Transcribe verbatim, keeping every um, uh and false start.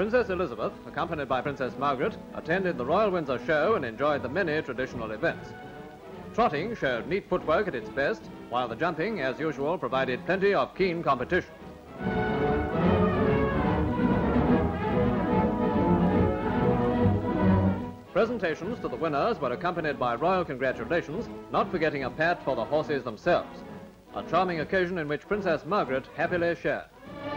Princess Elizabeth, accompanied by Princess Margaret, attended the Royal Windsor Show and enjoyed the many traditional events. Trotting showed neat footwork at its best, while the jumping, as usual, provided plenty of keen competition. Presentations to the winners were accompanied by royal congratulations, not forgetting a pat for the horses themselves. A charming occasion in which Princess Margaret happily shared.